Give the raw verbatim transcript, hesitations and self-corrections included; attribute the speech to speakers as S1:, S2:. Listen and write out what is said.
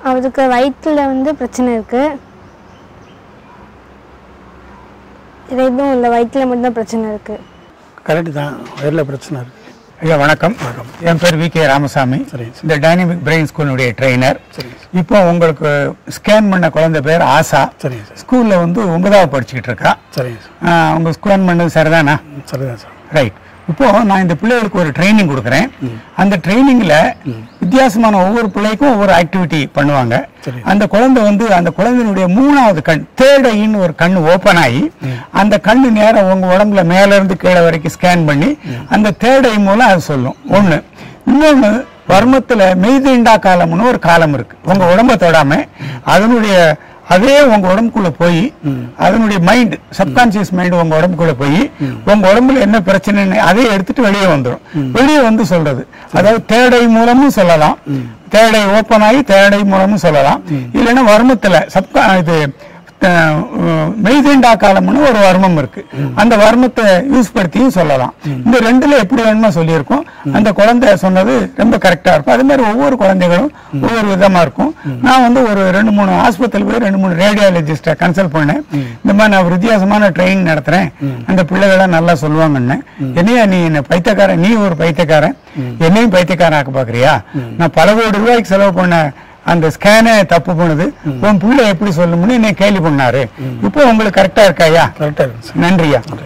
S1: அவருக்கு வயிற்றுல வந்து பிரச்சனை இருக்கு. இது எதுவும் இல்லை, வயிற்றுல மட்டும்தான் பிரச்சனை இருக்கு.
S2: கரெக்டு தான், வயிறில் பிரச்சனை இருக்கு.
S3: ஐயா வணக்கம். வணக்கம். என் பேர் வி கே ராமசாமி.
S2: சரி.
S3: இந்த டைனமிக் பிரெயின் ஸ்கூலுடைய ட்ரெயினர்.
S2: சரி.
S3: இப்போ உங்களுக்கு ஸ்கேன் பண்ண குழந்தை பேர் ஆசா.
S2: சரி.
S3: ஸ்கூல்ல வந்து ஒன்பதாவது படிச்சுக்கிட்டு இருக்கா.
S2: சரி.
S3: உங்க ஸ்கேன் பண்ணது சரிதானா?
S2: சரிதான் சார்.
S3: ரைட். இப்போ நான் இந்த பிள்ளைகளுக்கு ஒரு ட்ரைனிங் கொடுக்குறேன். அந்த ட்ரைனிங்ல வித்தியாசமான ஒவ்வொரு பிள்ளைக்கும் ஒவ்வொரு ஆக்டிவிட்டி பண்ணுவாங்க. அந்த குழந்தை வந்து அந்த குழந்தையினுடைய மூணாவது கண் தேர்ட் ஐன்னு ஒரு கண் ஓபன் ஆகி அந்த கண்ணு நேரம் உங்க உடம்புல மேல இருந்து கீழே வரைக்கும் ஸ்கேன் பண்ணி அந்த தேர்ட் ஐ மூலம் அது சொல்லும். ஒண்ணு. இன்னொன்னு, வர்மத்துல மெய்தீண்டா காலம்னு ஒரு காலம் இருக்கு. உங்க உடம்ப தொடாம அதனுடைய அதே உங்க உடம்புக்குள்ள போய் அதனுடைய மைண்ட் சப்கான்சியஸ் மைண்ட் உங்க உடம்புக்குள்ள போய் உங்க உடம்புல என்ன பிரச்சனைன்னு அதை எடுத்துட்டு வெளியே வந்துடும். வெளியே வந்து சொல்றது, அதாவது தேடை மூலமும் சொல்லலாம், தேடை ஓப்பன் ஆகி தேடை மூலமும் சொல்லலாம். இல்லைன்னா வர்மத்துல சப்கா இது மெய்தீண்டா காலம்னு ஒரு வர்மம் இருக்கு, அந்த வர்மத்தை யூஸ் படுத்தியும் சொல்லலாம். இந்த ரெண்டுல எப்படி வேணுமா சொல்லியிருக்கோம். அந்த குழந்தை சொன்னது ரொம்ப கரெக்டா இருக்கும். அதே மாதிரி ஒவ்வொரு குழந்தைகளும் ஒவ்வொரு விதமா இருக்கும். நான் வந்து ஒரு ரெண்டு மூணு ஆஸ்பத்திரி போய் ரெண்டு மூணு ரேடியாலஜிஸ்ட கன்சல்ட் பண்ணேன். இந்த மாதிரி நான் வித்தியாசமான ட்ரெயின் நடத்துறேன், அந்த பிள்ளைகளை நல்லா சொல்லுவாங்கன்னு. என்னையா நீ என்ன பைத்தியக்காரன், நீ ஒரு பைத்தியக்காரன், என்னையும் பைத்தியக்காரன் ஆக்க பாக்குறியா? நான் பல கோடி ரூபாய்க்கு செலவு பண்ண அந்த ஸ்கேனே தப்பு பண்ணுது, உன் பிள்ளை எப்படி சொல்லும்னு என்ன கேள்வி பண்ணாரு. இப்போ உங்களுக்கு கரெக்டா இருக்காயா?
S2: கரெக்டா இருக்கு.
S3: நன்றியா.